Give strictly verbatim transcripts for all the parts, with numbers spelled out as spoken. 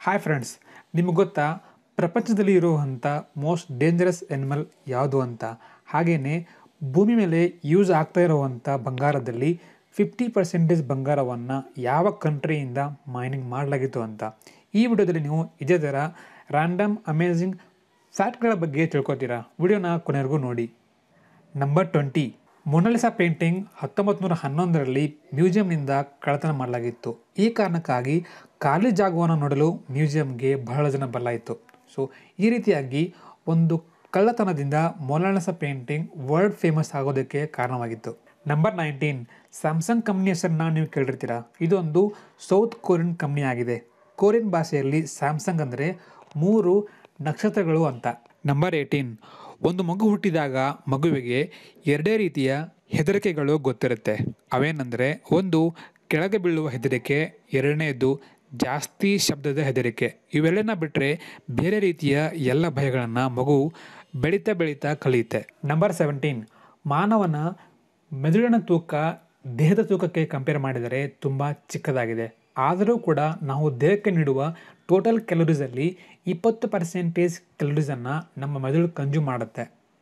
Hi friends, ನಿಮಗೆ ಗೊತ್ತಾ ಪ್ರಪಂಚದಲ್ಲಿ ಇರುವಂಥ ಮೋಸ್ಟ್ ಡೇಂಜರಸ್ ಎನಿಮಲ್ ಯಾವುದು ಅಂತ? ಹಾಗೆಯೇ ಭೂಮಿ ಮೇಲೆ ಯೂಸ್ ಆಗ್ತಾ ಇರುವಂಥ ಬಂಗಾರದಲ್ಲಿ ಫಿಫ್ಟಿ ಪರ್ಸೆಂಟೇಜ್ ಬಂಗಾರವನ್ನು ಯಾವ ಕಂಟ್ರಿಯಿಂದ ಮೈನಿಂಗ್ ಮಾಡಲಾಗಿತ್ತು ಅಂತ ಈ ವಿಡಿಯೋದಲ್ಲಿ ನೀವು ಇದೇ ಥರ ರ್ಯಾಂಡಮ್ ಅಮೇಝಿಂಗ್ ಫ್ಯಾಕ್ಟ್ಗಳ ಬಗ್ಗೆ ತಿಳ್ಕೊತೀರಾ. ವಿಡಿಯೋನ ಕೊನೆವರೆಗೂ ನೋಡಿ. ನಂಬರ್ ಟ್ವೆಂಟಿ, ಮೊನಾಲಿಸಾ ಪೇಂಟಿಂಗ್ ಹತ್ತೊಂಬತ್ತು ನೂರ ಹನ್ನೊಂದರಲ್ಲಿ ಮ್ಯೂಸಿಯಂನಿಂದ ಕಳ್ಳತನ ಮಾಡಲಾಗಿತ್ತು. ಈ ಕಾರಣಕ್ಕಾಗಿ ಖಾಲಿ ಜಾಗವನ್ನು ನೋಡಲು ಮ್ಯೂಸಿಯಂಗೆ ಬಹಳ ಜನ ಬರಲಾಯಿತು. ಸೊ ಈ ರೀತಿಯಾಗಿ ಒಂದು ಕಳ್ಳತನದಿಂದ ಮೊನಾಲಿಸಾ ಪೇಂಟಿಂಗ್ ವರ್ಲ್ಡ್ ಫೇಮಸ್ ಆಗೋದಕ್ಕೆ ಕಾರಣವಾಗಿತ್ತು. ನಂಬರ್ ನೈನ್ಟೀನ್, ಸ್ಯಾಮ್ಸಂಗ್ ಕಂಪ್ನಿ ಹೆಸರನ್ನ ನೀವು ಕೇಳಿರ್ತೀರಾ. ಇದೊಂದು ಸೌತ್ ಕೊರಿಯನ್ ಕಂಪ್ನಿ ಆಗಿದೆ. ಕೊರಿಯನ್ ಭಾಷೆಯಲ್ಲಿ ಸ್ಯಾಮ್ಸಂಗ್ ಅಂದರೆ ಮೂರು ನಕ್ಷತ್ರಗಳು ಅಂತ. ನಂಬರ್ ಏಯ್ಟೀನ್, ಒಂದು ಮಗು ಹುಟ್ಟಿದಾಗ ಮಗುವಿಗೆ ಎರಡೇ ರೀತಿಯ ಹೆದರಿಕೆಗಳು ಗೊತ್ತಿರುತ್ತೆ. ಅವೇನೆಂದರೆ, ಒಂದು ಕೆಳಗೆ ಬೀಳುವ ಹೆದರಿಕೆ, ಎರಡನೇದು ಜಾಸ್ತಿ ಶಬ್ದದ ಹೆದರಿಕೆ. ಇವೆಲ್ಲನ ಬಿಟ್ಟರೆ ಬೇರೆ ರೀತಿಯ ಎಲ್ಲ ಭಯಗಳನ್ನು ಮಗು ಬೆಳೀತಾ ಬೆಳೀತಾ ಕಲಿಯುತ್ತೆ. ನಂಬರ್ ಸೆವೆಂಟೀನ್, ಮಾನವನ ಮೆದುಳಿನ ತೂಕ ದೇಹದ ತೂಕಕ್ಕೆ ಕಂಪೇರ್ ಮಾಡಿದರೆ ತುಂಬ ಚಿಕ್ಕದಾಗಿದೆ. ಆದರೂ ಕೂಡ ನಾವು ದೇಹಕ್ಕೆ ನೀಡುವ ಟೋಟಲ್ ಕ್ಯಾಲೋರೀಸಲ್ಲಿ ಇಪ್ಪತ್ತು ಪರ್ಸೆಂಟೇಜ್ ಕ್ಯಾಲೋರೀಸನ್ನು ನಮ್ಮ ಮೆದುಳು ಕನ್ಸ್ಯೂಮ್ ಮಾಡುತ್ತೆ.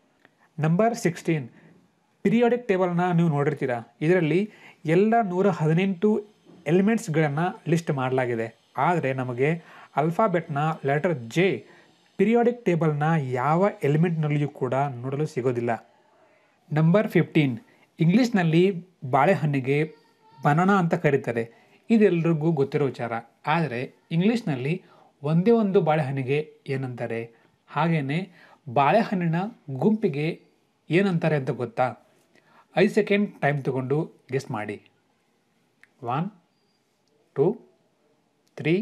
ನಂಬರ್ ಸಿಕ್ಸ್ಟೀನ್, ಪಿರಿಯಾಡಿಕ್ ಟೇಬಲ್ನ ನೀವು ನೋಡಿರ್ತೀರ. ಇದರಲ್ಲಿ ಎಲ್ಲ ನೂರ ಹದಿನೆಂಟು ಎಲಿಮೆಂಟ್ಸ್ಗಳನ್ನು ಲಿಸ್ಟ್ ಮಾಡಲಾಗಿದೆ. ಆದರೆ ನಮಗೆ ಅಲ್ಫಾಬೆಟ್ನ ಲೆಟರ್ ಜೆ ಪಿರಿಯಾಡಿಕ್ ಟೇಬಲ್ನ ಯಾವ ಎಲಿಮೆಂಟ್ನಲ್ಲಿಯೂ ಕೂಡ ನೋಡಲು ಸಿಗೋದಿಲ್ಲ. ನಂಬರ್ ಫಿಫ್ಟೀನ್, ಇಂಗ್ಲೀಷ್ನಲ್ಲಿ ಬಾಳೆಹಣ್ಣಿಗೆ ಬನಾನಾ ಅಂತ ಕರೀತಾರೆ. ಇದೆಲ್ಲರಿಗೂ ಗೊತ್ತಿರೋ ವಿಚಾರ. ಆದರೆ ಇಂಗ್ಲೀಷ್ನಲ್ಲಿ ಒಂದೇ ಒಂದು ಬಾಳೆಹಣ್ಣಿಗೆ ಏನಂತಾರೆ? ಹಾಗೆಯೇ ಬಾಳೆಹಣ್ಣಿನ ಗುಂಪಿಗೆ ಏನಂತಾರೆ ಅಂತ ಗೊತ್ತಾ? ಐದು ಸೆಕೆಂಡ್ ಟೈಮ್ ತಗೊಂಡು ಗೆಸ್ ಮಾಡಿ. One two three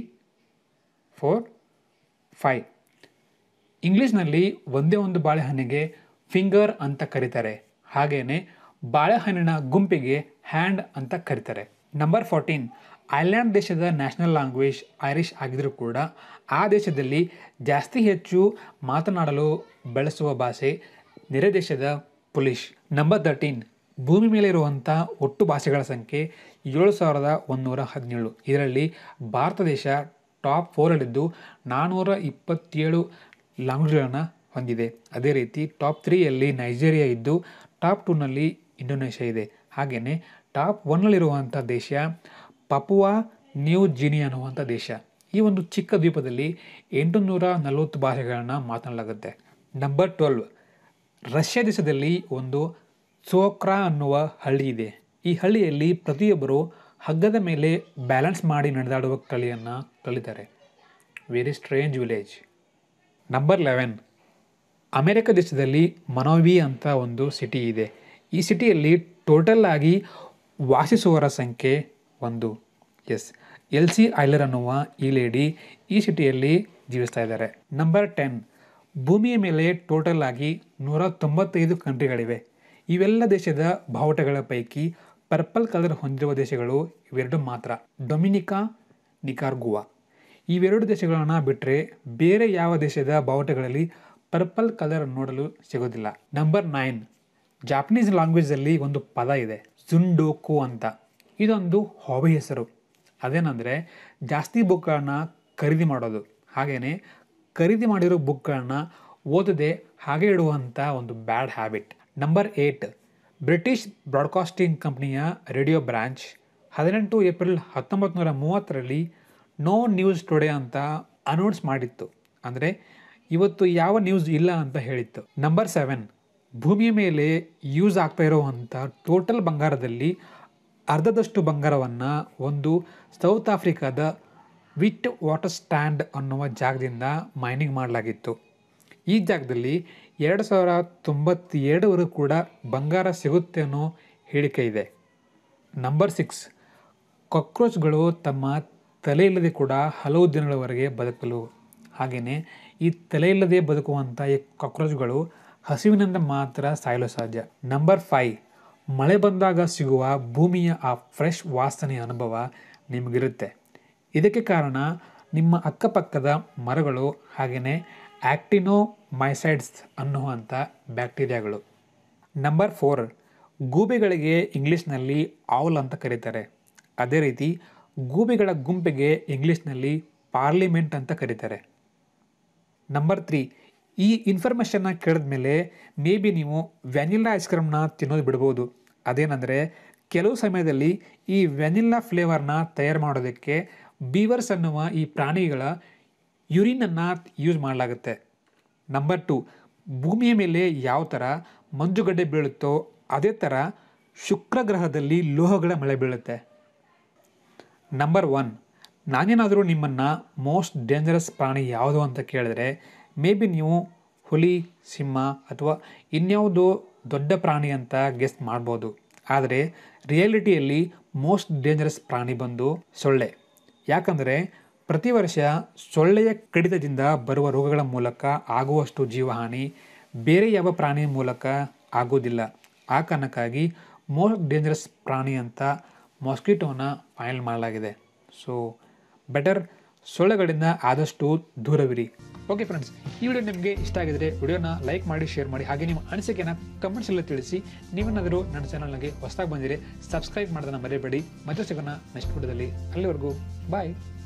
four five. ಇಂಗ್ಲೀಷ್ನಲ್ಲಿ ಒಂದೇ ಒಂದು ಬಾಳೆಹಣ್ಣಿಗೆ ಫಿಂಗರ್ ಅಂತ ಕರೀತಾರೆ. ಹಾಗೆಯೇ ಬಾಳೆಹಣ್ಣಿನ ಗುಂಪಿಗೆ ಹ್ಯಾಂಡ್ ಅಂತ ಕರೀತಾರೆ. ನಂಬರ್ ಫೋರ್ಟೀನ್, ಐರ್ಲೆಂಡ್ ದೇಶದ ನ್ಯಾಷನಲ್ ಲ್ಯಾಂಗ್ವೇಜ್ ಐರಿಷ್ ಆಗಿದ್ದರೂ ಕೂಡ ಆ ದೇಶದಲ್ಲಿ ಜಾಸ್ತಿ ಹೆಚ್ಚು ಮಾತನಾಡಲು ಬಳಸುವ ಭಾಷೆ ನೆರೆ ದೇಶದ ಪೊಲಿಷ್. ನಂಬರ್ ತರ್ಟೀನ್, ಭೂಮಿ ಮೇಲೆ ಇರುವಂಥ ಒಟ್ಟು ಭಾಷೆಗಳ ಸಂಖ್ಯೆ ಏಳು ಸಾವಿರದ ಒಂದುನೂರ ಹದಿನೇಳು. ಇದರಲ್ಲಿ ಭಾರತ ದೇಶ ಟಾಪ್ ಫೋರಲ್ಲಿದ್ದು ನಾನ್ನೂರ ಇಪ್ಪತ್ತೇಳು ಲ್ಯಾಂಗ್ವೇಜ್ಗಳನ್ನು ಹೊಂದಿದೆ. ಅದೇ ರೀತಿ ಟಾಪ್ ತ್ರೀಯಲ್ಲಿ ನೈಜೀರಿಯಾ ಇದ್ದು ಟಾಪ್ ಟೂನಲ್ಲಿ ಇಂಡೋನೇಷ್ಯಾ ಇದೆ. ಹಾಗೆಯೇ ಟಾಪ್ ಒನ್ನಲ್ಲಿರುವಂಥ ದೇಶ ಪಪುವಾ ನ್ಯೂ ಗಿನಿ ಅನ್ನುವಂಥ ದೇಶ. ಈ ಒಂದು ಚಿಕ್ಕ ದ್ವೀಪದಲ್ಲಿ ಎಂಟುನೂರ ನಲವತ್ತು ಭಾಷೆಗಳನ್ನು ಮಾತನಾಡಲಾಗುತ್ತೆ. ನಂಬರ್ ಟ್ವೆಲ್ವ್, ರಷ್ಯಾ ದೇಶದಲ್ಲಿ ಒಂದು ಸೋಕ್ರಾ ಅನ್ನುವ ಹಳ್ಳಿ ಇದೆ. ಈ ಹಳ್ಳಿಯಲ್ಲಿ ಪ್ರತಿಯೊಬ್ಬರು ಹಗ್ಗದ ಮೇಲೆ ಬ್ಯಾಲೆನ್ಸ್ ಮಾಡಿ ನಡೆದಾಡುವ ಕಲೆಯನ್ನು ಕಲಿತಾರೆ. Very strange village. Number eleven, America ದೇಶದಲ್ಲಿ ಮನೋವಿ ಅಂತ ಒಂದು ಸಿಟಿ ಇದೆ. ಈ ಸಿಟಿಯಲ್ಲಿ ಟೋಟಲ್ ಆಗಿ ವಾಸಿಸುವವರ ಸಂಖ್ಯೆ ಒಂದು. ಎಸ್, ಎಲ್ ಸಿ ಐಲರ್ ಅನ್ನುವ ಈ ಲೇಡಿ ಈ ಸಿಟಿಯಲ್ಲಿ ಜೀವಿಸ್ತಾ ಇದ್ದಾರೆ. ನಂಬರ್ ಟೆನ್, ಭೂಮಿಯ ಮೇಲೆ ಟೋಟಲ್ ಆಗಿ ನೂರ ತೊಂಬತ್ತೈದು ಕಂಟ್ರಿಗಳಿವೆ. ಇವೆಲ್ಲ ದೇಶದ ಬಾವುಟಗಳ ಪೈಕಿ ಪರ್ಪಲ್ ಕಲರ್ ಹೊಂದಿರುವ ದೇಶಗಳು ಇವೆರಡು ಮಾತ್ರ, ಡೊಮಿನಿಕಾ, ನಿಕಾರ್ಗುವಾ. ಇವೆರಡು ದೇಶಗಳನ್ನು ಬಿಟ್ಟರೆ ಬೇರೆ ಯಾವ ದೇಶದ ಬಾವುಟಗಳಲ್ಲಿ ಪರ್ಪಲ್ ಕಲರ್ ನೋಡಲು ಸಿಗೋದಿಲ್ಲ. ನಂಬರ್ ನೈನ್, ಜಾಪನೀಸ್ ಲ್ಯಾಂಗ್ವೇಜಲ್ಲಿ ಒಂದು ಪದ ಇದೆ, ಜುಂಡೋಕು ಅಂತ. ಇದೊಂದು ಹಾಬಿ ಹೆಸರು. ಅದೇನೆಂದರೆ ಜಾಸ್ತಿ ಬುಕ್ಗಳನ್ನು ಖರೀದಿ ಮಾಡೋದು. ಹಾಗೆಯೇ ಖರೀದಿ ಮಾಡಿರೋ ಬುಕ್ಗಳನ್ನು ಓದದೆ ಹಾಗೆ ಇಡುವಂಥ ಒಂದು bad habit. Number eight, British broadcasting ಕಂಪ್ನಿಯ ರೇಡಿಯೋ ಬ್ರಾಂಚ್ ಹದಿನೆಂಟು ಏಪ್ರಿಲ್ ಹತ್ತೊಂಬತ್ತು ನೂರ ಮೂವತ್ತರಲ್ಲಿ ನೋ ನ್ಯೂಸ್ ಟುಡೇ ಅಂತ ಅನೌನ್ಸ್ ಮಾಡಿತ್ತು. ಅಂದರೆ ಇವತ್ತು ಯಾವ ನ್ಯೂಸ್ ಇಲ್ಲ ಅಂತ ಹೇಳಿತ್ತು. ನಂಬರ್ ಸೆವೆನ್, ಭೂಮಿಯ ಮೇಲೆ ಯೂಸ್ ಆಗ್ತಾ ಇರುವಂಥ ಟೋಟಲ್ ಬಂಗಾರದಲ್ಲಿ ಅರ್ಧದಷ್ಟು ಬಂಗಾರವನ್ನು ಒಂದು ಸೌತ್ ಆಫ್ರಿಕಾದ ವಿಟ್ ವಾಟರ್ ಸ್ಟ್ಯಾಂಡ್ ಅನ್ನುವ ಜಾಗದಿಂದ ಮೈನಿಂಗ್ ಮಾಡಲಾಗಿತ್ತು. ಈ ಜಾಗದಲ್ಲಿ ಎರಡು ಸಾವಿರ ತೊಂಬತ್ತೆರಡವರೆಗೂ ಕೂಡ ಬಂಗಾರ ಸಿಗುತ್ತೆ ಅನ್ನೋ ಹೇಳಿಕೆ ಇದೆ. ನಂಬರ್ ಸಿಕ್ಸ್, ಕಾಕ್ರೋಚ್ಗಳು ತಮ್ಮ ತಲೆ ಇಲ್ಲದೆ ಕೂಡ ಹಲವು ದಿನಗಳವರೆಗೆ ಬದುಕಲು. ಹಾಗೆಯೇ ಈ ತಲೆ ಇಲ್ಲದೆ ಬದುಕುವಂಥ ಈ ಕಾಕ್ರೋಚ್ಗಳು ಹಸಿವಿನಿಂದ ಮಾತ್ರ ಸಾಯಲು ಸಾಧ್ಯ. ನಂಬರ್ ಫೈವ್, ಮಳೆ ಬಂದಾಗ ಸಿಗುವ ಭೂಮಿಯ ಆ ಫ್ರೆಶ್ ವಾಸನೆಯ ಅನುಭವ ನಿಮಗಿರುತ್ತೆ. ಇದಕ್ಕೆ ಕಾರಣ ನಿಮ್ಮ ಅಕ್ಕಪಕ್ಕದ ಮರಗಳು ಹಾಗೆಯೇ ಆಕ್ಟಿನೋಮೈಸೈಡ್ಸ್ ಅನ್ನುವಂಥ ಬ್ಯಾಕ್ಟೀರಿಯಾಗಳು. ನಂಬರ್ ಫೋರ್, ಗೂಬೆಗಳಿಗೆ ಇಂಗ್ಲೀಷ್ನಲ್ಲಿ ಔಲ್ ಅಂತ ಕರೀತಾರೆ. ಅದೇ ರೀತಿ ಗೂಬೆಗಳ ಗುಂಪಿಗೆ ಇಂಗ್ಲೀಷ್ನಲ್ಲಿ ಪಾರ್ಲಿಮೆಂಟ್ ಅಂತ ಕರೀತಾರೆ. ನಂಬರ್ ತ್ರೀ, ಈ ಇನ್ಫಾರ್ಮೇಷನ್ನ ಕೇಳಿದ ಮೇಲೆ ಮೇ ಬಿ ನೀವು ವ್ಯಾನಿಲಾ ಐಸ್ ಕ್ರೀಮ್ನ ತಿನ್ನೋದು ಬಿಡ್ಬೋದು. ಅದೇನೆಂದರೆ ಕೆಲವು ಸಮಯದಲ್ಲಿ ಈ ವ್ಯಾನಿಲಾ ಫ್ಲೇವರ್ನ ತಯಾರು ಮಾಡೋದಕ್ಕೆ ಬೀವರ್ಸ್ ಅನ್ನುವ ಈ ಪ್ರಾಣಿಗಳ ಯುರಿನನ್ನು ಯೂಸ್ ಮಾಡಲಾಗುತ್ತೆ. ನಂಬರ್ ಟು, ಭೂಮಿಯ ಮೇಲೆ ಯಾವ ಥರ ಮಂಜುಗಡ್ಡೆ ಬೀಳುತ್ತೋ ಅದೇ ಥರ ಶುಕ್ರ ಗ್ರಹದಲ್ಲಿ ಲೋಹಗಳ ಮಳೆ ಬೀಳುತ್ತೆ. ನಂಬರ್ ಒನ್, ನಾನೇನಾದರೂ ನಿಮ್ಮನ್ನು ಮೋಸ್ಟ್ ಡೇಂಜರಸ್ ಪ್ರಾಣಿ ಯಾವುದು ಅಂತ ಕೇಳಿದ್ರೆ ಮೇ ಬಿ ನೀವು ಹುಲಿ, ಸಿಂಹ ಅಥವಾ ಇನ್ಯಾವುದೋ ದೊಡ್ಡ ಪ್ರಾಣಿ ಅಂತ ಗೆಸ್ ಮಾಡ್ಬೋದು. ಆದರೆ ರಿಯಾಲಿಟಿಯಲ್ಲಿ ಮೋಸ್ಟ್ ಡೇಂಜರಸ್ ಪ್ರಾಣಿ ಬಂದು ಸೊಳ್ಳೆ. ಯಾಕಂದರೆ ಪ್ರತಿ ವರ್ಷ ಸೊಳ್ಳೆಯ ಕಡಿತದಿಂದ ಬರುವ ರೋಗಗಳ ಮೂಲಕ ಆಗುವಷ್ಟು ಜೀವಹಾನಿ ಬೇರೆ ಯಾವ ಪ್ರಾಣಿಯ ಮೂಲಕ ಆಗೋದಿಲ್ಲ. ಆ ಕಾರಣಕ್ಕಾಗಿ ಮೋಸ್ಟ್ ಡೇಂಜರಸ್ ಪ್ರಾಣಿ ಅಂತ ಮಾಸ್ಕಿಟೋನ ಫೈನಲ್ ಮಾಡಲಾಗಿದೆ. ಸೊ ಬೆಟರ್ ಸೊಳ್ಳೆಗಳಿಂದ ಆದಷ್ಟು ದೂರವಿರಿ. ಓಕೆ ಫ್ರೆಂಡ್ಸ್, ಈ ವಿಡಿಯೋ ನಿಮಗೆ ಇಷ್ಟ ಆಗಿದರೆ ವಿಡಿಯೋನ ಲೈಕ್ ಮಾಡಿ, ಶೇರ್ ಮಾಡಿ, ಹಾಗೆ ನಿಮ್ಮ ಅನಿಸಿಕೆನ ಕಮೆಂಟ್ಸಲ್ಲಿ ತಿಳಿಸಿ. ನೀವೇನಾದರೂ ನನ್ನ ಚಾನಲ್ಗೆ ಹೊಸದಾಗಿ ಬಂದಿರೆ ಸಬ್ಸ್ಕ್ರೈಬ್ ಮಾಡೋದನ್ನು ಮರೆಯಬೇಡಿ. ಮತ್ತೆ ಸಿಗೋಣ ನೆಕ್ಸ್ಟ್ ವಿಡಿಯೋದಲ್ಲಿ. ಅಲ್ಲಿವರೆಗೂ ಬಾಯ್.